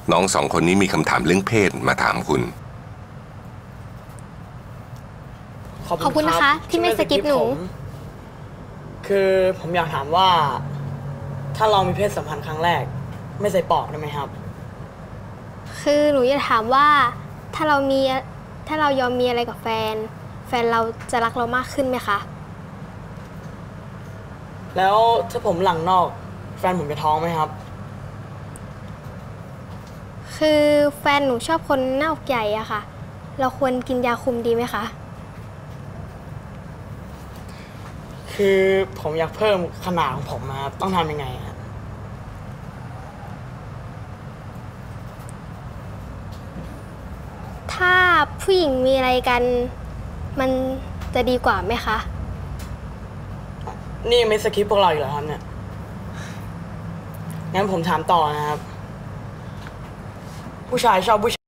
น้องสองคนนี้มีคำถามเรื่องเพศมาถามคุณขอบคุณนะคะที่ไม่สกิปหนูคือผมอยากถามว่าถ้าเรามีเพศสัมพันธ์ครั้งแรกไม่ใส่ปลอกได้ไหมครับคือหนูจะถามว่าถ้าเรายอมมีอะไรกับแฟนเราจะรักเรามากขึ้นไหมคะแล้วถ้าผมหลังนอกแฟนผมจะท้องไหมครับคือแฟนหนูชอบคนหน้าอกใหญ่อะค่ะเราควรกินยาคุมดีไหมคะคือผมอยากเพิ่มขนาดของผมนะครับต้องทำยังไงครับถ้าผู้หญิงมีอะไรกันมันจะดีกว่าไหมคะนี่ไม่สคริปต์พวกเราอีกเหรอครับเนี่ยงั้นผมถามต่อนะครับผู้ชายชอบผู้ชาย